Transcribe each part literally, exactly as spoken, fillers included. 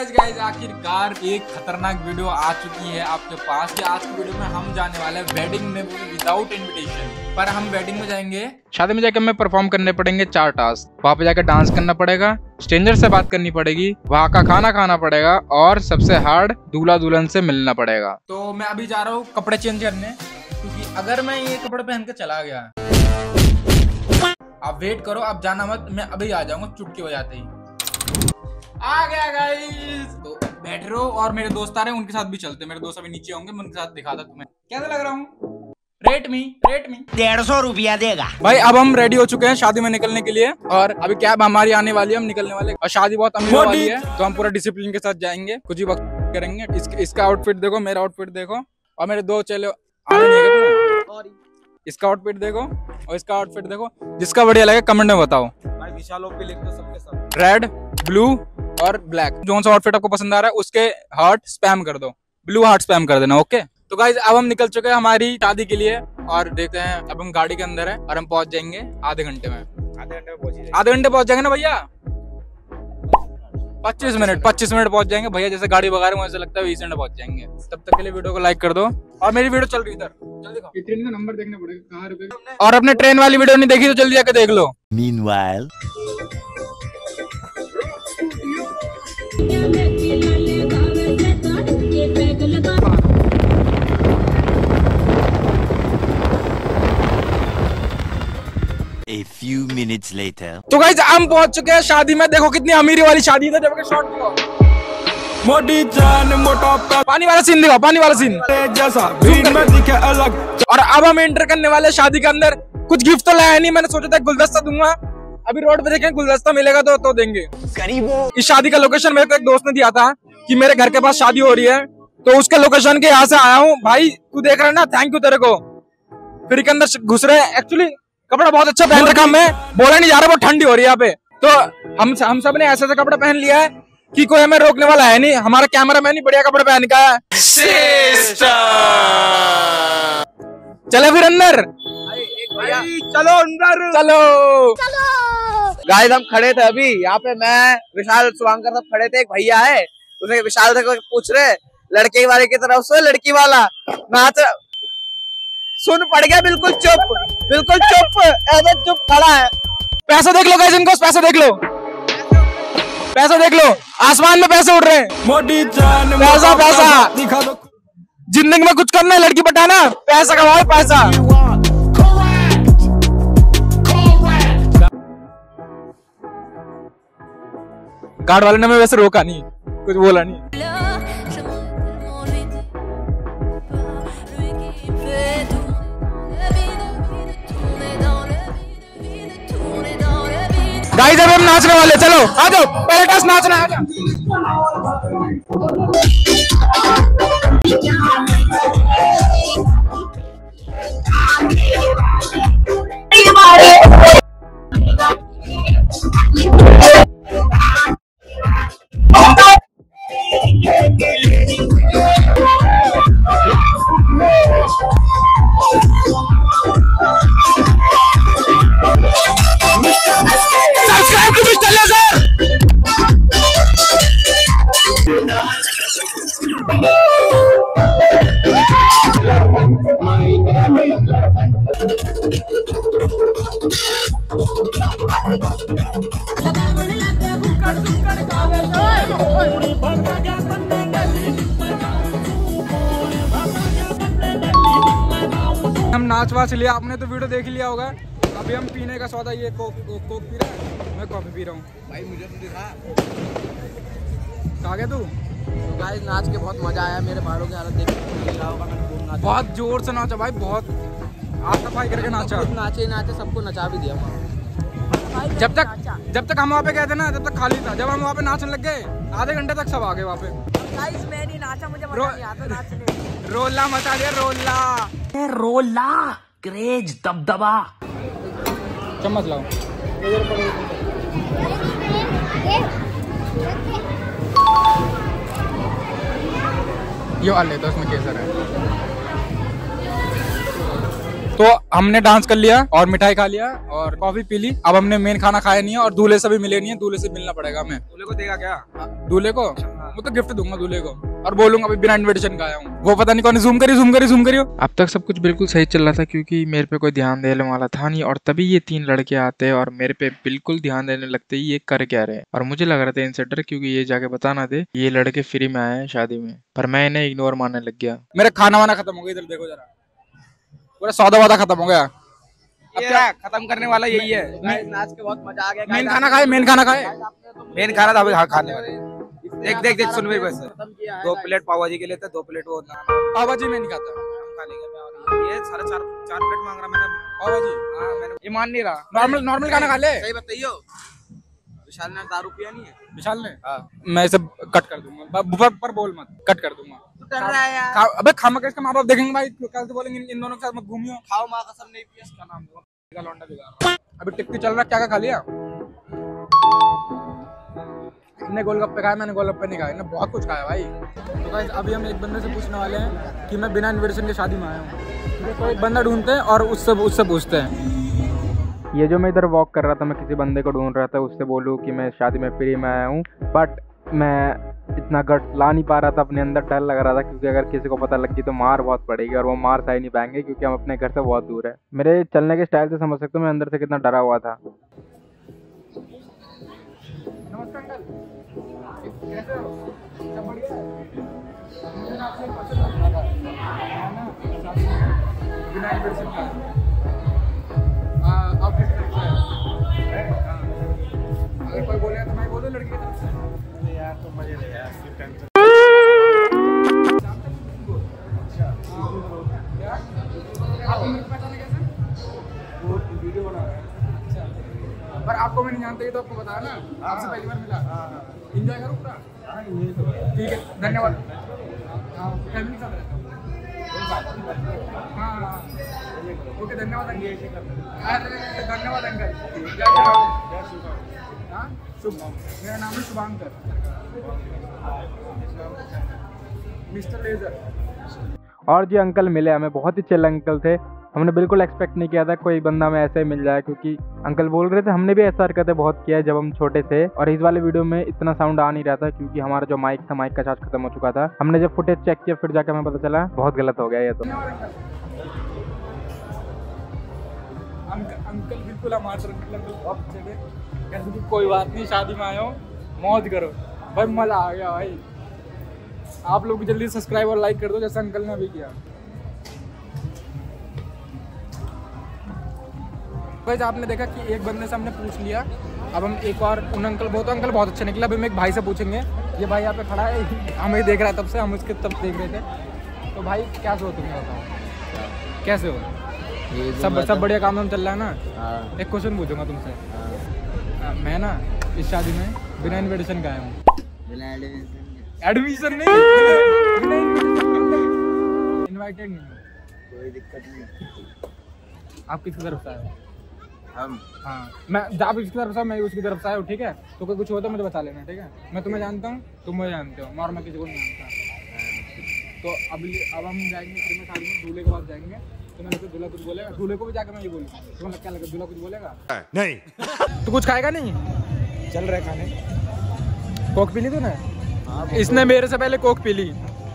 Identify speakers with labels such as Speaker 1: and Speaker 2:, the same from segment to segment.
Speaker 1: Yes guys, आखिरकार एक खतरनाक वीडियो आ चुकी है आपके पास। कि आज की वीडियो में हम जाने वाले हैं वेडिंग में विदाउट इनविटेशन। पर हम वेडिंग में जाएंगे, शादी में जाकर हमें परफॉर्म करने पड़ेंगे चार टास्क। वहाँ पे जाकर डांस करना पड़ेगा, स्ट्रेंजर से बात करनी पड़ेगी, वहाँ का खाना खाना पड़ेगा और सबसे हार्ड दूल्हा दुल्हन से मिलना पड़ेगा। तो मैं अभी जा रहा हूँ कपड़े चेंज करने, क्योंकि अगर मैं ये कपड़े पहन के चला गया, आप वेट करो, आप जाना मत, मैं अभी आ जाऊंगा चुटकी बजाते ही। आ गया गाइस, तो बैठ रहो और मेरे दोस्त आ रहे हैं, उनके साथ भी चलते हैं। मेरे दोस्त अभी नीचे होंगे, मैं उनके साथ दिखाता तुम्हें कैसा लग रहा हूँ। रेट मी रेट मी डेढ़ सौ रुपया देगा भाई। अब हम रेडी हो चुके हैं शादी में निकलने के लिए, और अभी कैब हमारी आने वाली है, हम निकलने वाले। और शादी बहुत अमीर वाली है, तो हम पूरा डिसिप्लिन के साथ जाएंगे, कुछ ही वक्त करेंगे। इस, इसका आउटफिट देखो, मेरा आउटफिट देखो, और मेरे दो चले इसका आउटफिट देखो और इसका आउटफिट देखो। जिसका बढ़िया लगे कमेंट में बताओ भाई। विशाल ओपी लिख दो सबके सब। रेड, ब्लू और ब्लैक, जो सा आउटफिट आपको पसंद आ रहा है उसके हार्ट स्पैम कर दो, ब्लू हार्ट स्पैम कर देना। ओके, तो गाइज अब हम निकल चुके हैं हमारी शादी के लिए, और देखते हैं अब हम गाड़ी के अंदर है और हम पहुंच जाएंगे आधे घंटे में। आधे घंटे में पहुंच आधे घंटे पहुंच जाएंगे ना भैया? पच्चीस मिनट पच्चीस मिनट पहुंच जाएंगे भैया। जैसे गाड़ी भगा रहे हैं वैसे लगता है बीस मिनट पहुंच जाएंगे। तब तक के लिए वीडियो को लाइक कर दो, और मेरी वीडियो चल रही है इधर, जल्दी दिखाओ। ट्रेन का नंबर देखना पड़ेगा कहाँ रुके। और अपने ट्रेन वाली वीडियो नहीं देखी तो जल्दी जाके देख लो।
Speaker 2: Meanwhile, a few minutes later.
Speaker 1: तो गाइस हम पहुंच चुके हैं शादी में। देखो कितनी अमीरी वाली शादी है। जब शॉट दिखाओ, मोटी जान मोटा पानी वाला सीन दिखाओ, पानी वाला सीन जैसा में दिखे अलग। और अब हम एंटर करने वाले शादी के अंदर। कुछ गिफ्ट तो लाया नहीं, मैंने सोचा था गुलदस्ता दूंगा। अभी रोड पे देखें गुलदस्ता मिलेगा तो तो देंगे। गरीबों, इस शादी का लोकेशन मेरे को एक दोस्त ने दिया था कि मेरे घर के पास शादी हो रही है, तो उसके लोकेशन के यहाँ से आया हूँ। भाई तू देख रहा है ना, थैंक यू तेरे को। फिर के अंदर घुस रहे, एक्चुअली कपड़ा बहुत अच्छा पहन रखा, मैं बोला नहीं जा रहा, बहुत ठंडी हो रही है यहाँ पे। तो हम हम सब ने ऐसे ऐसे कपड़ा पहन लिया है कि कोई हमें रोकने वाला है नहीं। हमारा कैमरा मैन ही बढ़िया कपड़े पहन का है। चले फिर अंदर, चलो अंदर चलो
Speaker 3: चलो। गाइस हम खड़े थे अभी यहाँ पे, मैं विशाल सुवांकर सब खड़े थे। एक भैया है, उसे विशाल से पूछ रहे लड़के वाले की तरफ से, लड़की वाला नाच सुन पड़ गया, बिल्कुल चुप, बिल्कुल चुप, ऐसे चुप खड़ा है।
Speaker 1: पैसा देख लो गाइस, इनको पैसा देख लो, पैसा देख लो, आसमान में पैसे उड़ रहे हैं। मोटी जान पैसा पैसा दिखा दो। जिंदगी में कुछ करना है, लड़की पटाना, पैसा कमाओ पैसा। गार्ड वाले ने मैं वैसे रोका नहीं, कुछ बोला नहीं। गाइस अब हम नाचने वाले, चलो आ जाओ, पहले टास्क नाचना, आ जाओ। हम नाच वाच लिया, आपने तो वीडियो देख लिया होगा। अभी हम पीने का सौदा, ये कोक को, कोक पी रहा है, मैं कॉफी पी रहा हूँ।
Speaker 3: भाई मुझे तो दिखा,
Speaker 1: कहाँ गया तू?
Speaker 3: तो गाइस नाच के बहुत मजा आया, मेरे बालों की हालत देख रहा होगा, मैंने
Speaker 1: बहुत जोर से नाचा भाई, बहुत हाथ सफाई करके नाचा।
Speaker 3: नाचे नाचे सबको नचा भी दिया।
Speaker 1: जब तक जब तक हम वहाँ पे गए थे ना, जब तक खाली था। जब हम वहाँ पे नाचने लग गए, आधे घंटे तक सब आ गए वहाँ पे।
Speaker 4: गाइस मैं नहीं नाचा, मुझे मजा नहीं आता नाचने।
Speaker 1: रोला मचा दिया, रोला
Speaker 2: रोला क्रेज दबदबा।
Speaker 1: चम्मच लाओ। ये वाले तो उसमें केसर है। तो हमने डांस कर लिया और मिठाई खा लिया और कॉफी पी ली। अब हमने मेन खाना खाया नहीं है और दूल्हे से भी मिले नहीं है। दूल्हे से मिलना पड़ेगा हमें।
Speaker 3: दूल्हे को देगा क्या?
Speaker 1: दूल्हे को वो तो गिफ्ट दूंगा दूल्हे को और बोलूंगा अभी बिना इनविटेशन का आया हूँ। वो पता नहीं कौन जूम करी जूम करी जूम करियो।
Speaker 5: अब तक सब कुछ बिल्कुल सही चल रहा था क्योंकि मेरे पे कोई ध्यान देने वाला था नहीं, और तभी ये तीन लड़के आते और मेरे पे बिल्कुल ध्यान देने लगते ही ये कर क्या रहे हैं। और मुझे लग रहा था इनसे डर, क्योंकि ये जाके बताना दे ये लड़के फ्री में आए हैं शादी में, पर मैं इन्हें इग्नोर मारने लग गया।
Speaker 1: मेरा खाना वाना खत्म हो गया, इधर देखो जरा, पूरा सौदा वादा खत्म हो गया। अब क्या खत्म करने वाला यही है।
Speaker 3: नाच के बहुत मजा आ गया।
Speaker 1: मेन खाना खाए, मेन खाना खाए, मेन खाना था अभी खाने वाले। देख देख देख सुन मेरी बस, दो प्लेट पाव भाजी के लिए दो प्लेट वो पाव भाजी मैं नहीं खाता, खा लेंगे। ये साढ़े चार चार प्लेट मांग रहा मैंने पाव भाजी। हाँ मैंने, ये मान नहीं रहा। नॉर्मल नॉर्मल खाना खा ले। सही बताइयो, विशाल ने दारू पिया नहीं है? विशाल ने? हाँ। मैं इसे कट कर दूंगा, पर, पर बोल मत, कट कर दूंगा। कर रहा है यार। अबे खामा का इसका माँ बाप देखेंगे भाई, कल से बोलेंगे इन दोनों के साथ मत घूमियो। खाओ माँ कसम नहीं पिया, इसका नाम दो लौंडा बिगाड़। अभी टिक्की चल रहा, क्या क्या खा लिया? इन्हें गोलगप्पे खाए, मैंने गोलगप्पे नहीं खाए, इन्हें बहुत कुछ खाया भाई। तो गाइस अभी हम एक बंदे से पूछने वाले हैं कि मैं बिना इनविटेशन के शादी में आया हूँ। तो एक बंदा ढूंढते हैं और उससे उससे पूछते हैं।
Speaker 5: ये जो मैं इधर वॉक कर रहा था, मैं किसी बंदे को ढूंढ रहा था, उससे बोलूँ कि मैं शादी में फ्री में आया हूँ, बट मैं इतना गट ला नहीं पा रहा था अपने अंदर। डर लग रहा था क्योंकि अगर किसी को पता लग गई तो मार बहुत पड़ेगी, और वो मार सही नहीं पाएंगे क्योंकि हम अपने घर से बहुत दूर है। मेरे चलने के स्टाइल से समझ सकते हो मैं अंदर से कितना डरा हुआ था।
Speaker 1: नमस्कार अंकल, कैसे हो? सब बढ़िया है? मुझे आपसे एक क्वेश्चन पूछना था, है ना? बिना इनविटेशन का आप किस तरफ से हैं? अगर कोई बोले तो मैं बोलूं लड़की की तरफ से? यार तो मजे ले यार, टेंशन। आप मेरे को पहचाने कैसे? वो वीडियो बना रहा है। अच्छा, पर आपको मैं नहीं जानता, ये तो आपको बताया ना, आपसे पहली बार मिला। एंजॉय करो पूरा। ठीक है, धन्यवाद। हाँ फैमिली के साथ रहता हूँ। हाँ ओके, धन्यवाद अंकल। धन्यवाद अंकल। हाँ शुभ, मेरा नाम है शुभांकर, मिस्टर लेजर।
Speaker 5: और जी अंकल मिले हमें, बहुत ही चिल अंकल थे। हमने बिल्कुल एक्सपेक्ट नहीं किया था कोई बंदा में ऐसे मिल जाए, क्योंकि अंकल बोल रहे थे हमने भी ऐसा हरकतें बहुत किया है जब हम छोटे थे। और इस वाले वीडियो में इतना साउंड आ नहीं रहा था क्योंकि हमारा जो माइक था, माइक का चार्ज खत्म हो चुका था। हमने जब फुटेज चेक किया फिर जाकर हमें पता चला बहुत गलत हो गया ये तो।
Speaker 1: अंकल बिल्कुल हमारे कोई बात नहीं, शादी में आए हो मौज करो भाई, मजा आ गया भाई। आप लोग जल्दी सब्सक्राइब और लाइक कर दो जैसे अंकल ने अभी किया। भाई आपने देखा कि एक बंदे से हमने पूछ लिया, अब हम एक और उन अंकल, बहुत अंकल बहुत अच्छे निकले। अभी हम एक भाई से पूछेंगे, ये भाई यहाँ पे खड़ा है, हमें देख रहा है तब से, हम उसके तब देख रहे थे। तो भाई क्या हो तुम बताओ, कैसे हो? सब सब बढ़िया काम में चल रहा है ना? एक क्वेश्चन पूछूंगा तुमसे। आ, मैं ना इस शादी में बिना इनविटेशन का आया हूँ। बिना एडमिशन नहीं, इनवाइटेड नहीं। कोई दिक्कत नहीं। आप किसकी तरफ से आए? हम। हाँ मैं, आप इसकी तरफ से, मैं उसकी तरफ से आया हूँ, ठीक है? तो कोई कुछ हो तो मुझे बता लेना, ठीक है? मैं तुम्हें जानता हूँ, तुम मुझे जानते हो, और मैं किसी को नहीं जानता। तो अब अब हम जाएंगे फिर मैं शादी में दूल्हे के पास जाएंगे, तो मैंने तो दूल्हा कुछ बोलेगा, दूल्हे को भी जाकर मैं ये बोलूँगा, तुम्हें क्या लगा दूल्हा कुछ बोलेगा? नहीं। तो कुछ खाएगा नहीं? चल रहे खाने। कोक पी ली तूने? इसने मेरे से पहले कोक पी ली।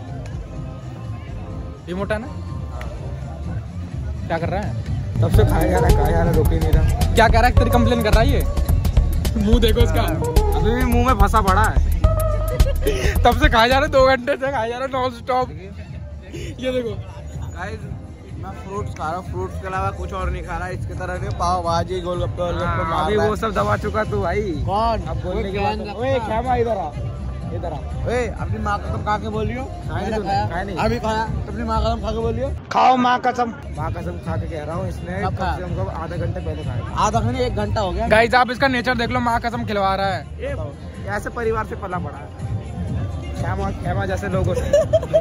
Speaker 1: ये मोटा ना? क्या कर रहा है? तब से खाया जा रहा है, खाया जा रहा है, रोक ही नहीं रहा। क्या कह रहा है? तेरी कंप्लेन कर रहा है ये? मुंह देखो इसका, अभी भी मुंह में फंसा पड़ा है। तब से खाया जा रहा है, दो घंटे से खाया जा रहा है नॉन स्टॉप। ये देखो गाइस, मैं फ्रूट्स खा रहा हूँ, फ्रूट्स के अलावा कुछ और नहीं खा रहा। इसकी तरह नहीं पाव भाजी गोलगप्पे गोलगप्पे, अभी वो सब दबा चुका तू भाई। कौन? अब बोलने के बाद ओए क्या इधर आ, इधर आ। ओए अपनी माँ कसम खा के बोलियो, खाया नहीं अभी खाया, अपनी माँ कसम खा के बोलियो, खाओ माँ कसम। माँ कसम खा के कह रहा हूँ, इसने कम से कम आधा घंटे पहले खाया। आधा घंटे एक घंटा हो गया। गाइस आप इसका नेचर देख लो, माँ कसम खिलवा रहा है। ये ऐसे परिवार से पला पड़ा है, खेमा खेमा जैसे लोगों से।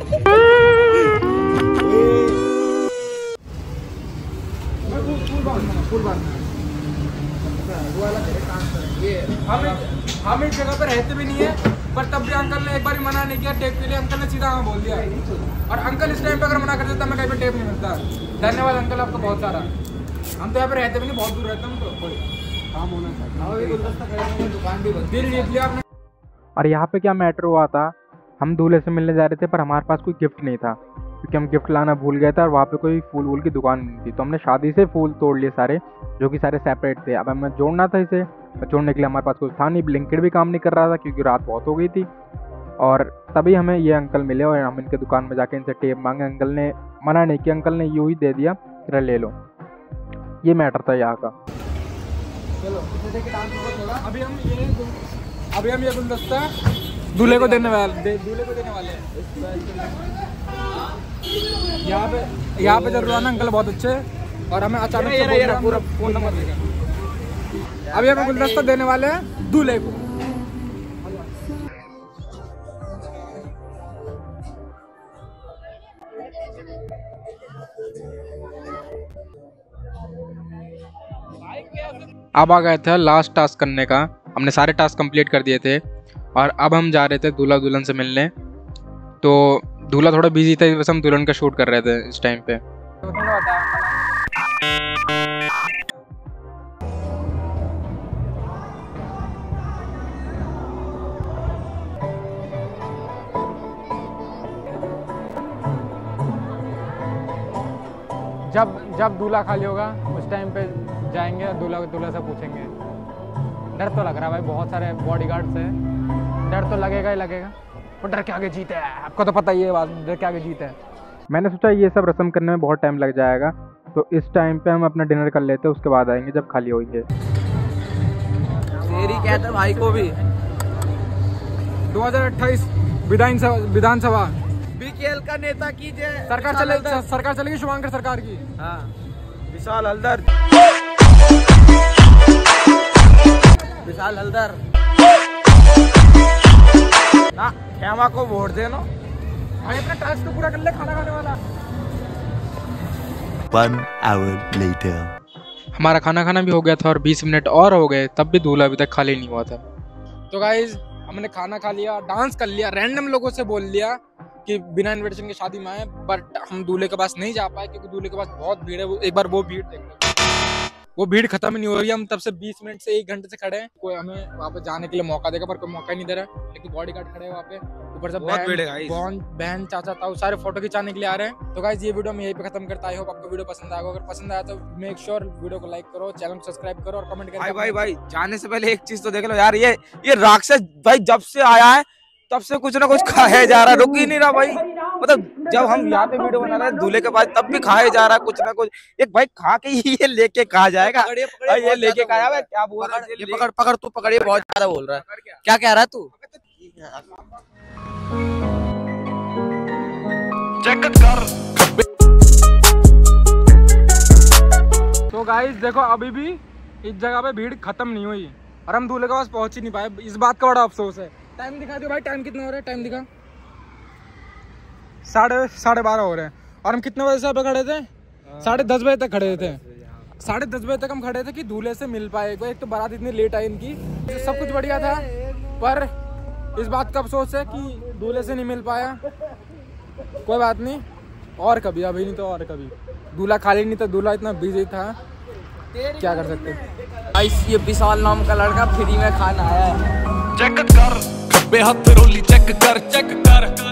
Speaker 1: हम हम इस जगह पर रहते भी नहीं है, पर तब भी अंकल ने एक बार मना नहीं किया टेप के लिए। अंकल ने सीधा हाँ बोल दिया, और अंकल इस टाइम पे अगर मना कर देता मैं कहीं पे टेप नहीं मिलता। धन्यवाद अंकल आपको बहुत सारा। हम तो यहाँ पे रहते भी नहीं, बहुत दूर रहते हम, तो काम होना चाहिए। दुकान भी बंद आपने।
Speaker 5: और यहाँ पे क्या मैटर हुआ था हम दूल्हे से मिलने जा रहे थे पर हमारे पास कोई गिफ्ट नहीं था क्योंकि हम गिफ्ट लाना भूल गए थे और वहाँ पे कोई फूल वूल की दुकान नहीं थी। तो हमने शादी से फूल तोड़ लिए सारे, जो कि सारे सेपरेट थे। अब हमें जोड़ना था इसे, तो जोड़ने के लिए हमारे पास कुछ था नहीं, ब्लिंकिट भी काम नहीं कर रहा था क्योंकि रात बहुत हो गई थी। और तभी हमें ये अंकल मिले और हम इनके दुकान में जाके इनसे टेप मांगे। अंकल ने मना नहीं किया, अंकल ने यूँ ही दे दिया, तेरा ले लो। ये मैटर था यहाँ का।
Speaker 1: चलो अभी हम ये अभी हम ये गुलदस्ता दूल्हे को देने वाले दे, दूल्हे को देने वाले हैं। यहाँ पे यहाँ पे जरूर आना, अंकल बहुत अच्छे। और हमें अचानक से बोल रहा पूरा फोन नंबर देगा। अभी हमें गुलदस्ता देने वाले हैं दूल्हे को।
Speaker 5: अब आ गए थे लास्ट टास्क करने का। हमने सारे टास्क कंप्लीट कर दिए थे और अब हम जा रहे थे दूल्हा दुल्हन से मिलने। तो दूल्हा थोड़ा बिजी था, बस हम दुल्हन का शूट कर रहे थे इस टाइम पे।
Speaker 1: जब जब दूल्हा खाली होगा उस टाइम पे जाएंगे, दूल्हा दूल्हा से पूछेंगे। डर तो लग रहा है भाई, बहुत सारे बॉडीगार्ड्स हैं, डर तो लगेगा ही लगेगा। और डर के आगे जीत है, आपको तो पता ही है बात, डर के आगे जीत है।
Speaker 5: मैंने सोचा ये सब रस्म करने में बहुत टाइम लग जाएगा, तो इस टाइम पे हम अपना डिनर कर लेते हैं, उसके बाद आएंगे जब खाली होंगे।
Speaker 3: तेरी कहते भाई को भी
Speaker 1: दो हज़ार अट्ठाईस विधानसभा विधानसभा
Speaker 3: बीकेएल का नेता कीजिए।
Speaker 1: सरकार चले सरकार चलेगी शुभांकर सरकार की।
Speaker 3: हाँ, विशाल हल्दर विशाल हल्दर ना, खेमा को वोट देना
Speaker 1: भाई। अपना टास्क तो पूरा कर ले, खाना खाने वाला।
Speaker 2: One hour later.
Speaker 5: हमारा खाना खाना भी हो गया था और बीस मिनट और हो गए, तब भी दूल्हा अभी तक खाली नहीं हुआ था।
Speaker 1: तो गाइज हमने खाना खा लिया, डांस कर लिया, रैंडम लोगों से बोल लिया कि बिना इनविटेशन के शादी में आए, बट हम दूल्हे के पास नहीं जा पाए क्योंकि दूल्हे के पास बहुत भीड़ है। वो एक बार वो भीड़ देख लो, वो भीड़ खत्म नहीं हो रही है। हम तब से बीस मिनट से एक घंटे से खड़े हैं, कोई हमें वहाँ पे जाने के लिए मौका देगा पर कोई मौका ही नहीं दे रहा है। एक तो बॉडी गार्ड खड़े हैं वहाँ पे, ऊपर से बहन बहन चाचा ताऊ सारे फोटो खिंचाने के लिए आ रहे हैं। तो गाइस ये वीडियो हम यहीं पे खत्म करता है। आई होप आपको वीडियो पसंद आएगा। अगर पसंद आया तो मेक श्योर वीडियो को लाइक करो, चैनल को सब्सक्राइब करो और कमेंट करो।
Speaker 3: भाई भाई भाई जाने से पहले एक चीज तो देख लो यार, ये ये राक्षस भाई जब से आया है तब से कुछ ना कुछ खाया जा रहा है, रुक ही नहीं रहा भाई। मतलब जब हम यहाँ पे वीडियो बना रहे हैं दूल्हे के पास, तब भी खाया जा रहा है कुछ ना कुछ। एक भाई खा के ही ये लेके कहा जाएगा, ये लेके कहा है। क्या बोल रहा है? ये पकड़ पकड़ तू पकड़, ये बहुत ज्यादा बोल रहा है। क्या कह रहा है तू?
Speaker 1: तो गाइस देखो अभी भी इस जगह पे भीड़ खत्म नहीं हुई और हम दूल्हे के पास पहुंच ही नहीं पाए। इस बात का बड़ा अफसोस है। टाइम दिखा दो भाई, टाइम कितना हो रहा है? टाइम दिखा, साढ़े साढ़े बारह हो रहे हैं। और हम कितने बजे से यहाँ पे खड़े थे? साढ़े दस बजे तक खड़े थे। साढ़े दस बजे तक हम खड़े थे कि दूल्हे से मिल पाए। एक तो बारात इतनी लेट आई इनकी, सब कुछ बढ़िया था पर इस बात का अफसोस है कि दूल्हे से नहीं मिल पाया। कोई बात नहीं, और कभी, अभी नहीं तो और कभी। दूल्हा खाली नहीं था, दूल्हा इतना बिजी था, क्या कर सकते।
Speaker 3: गाइस ये विशाल नाम का लड़का फ्री में खाना आया है।
Speaker 6: चेक कर, बेहद रोली चेक कर चेक कर।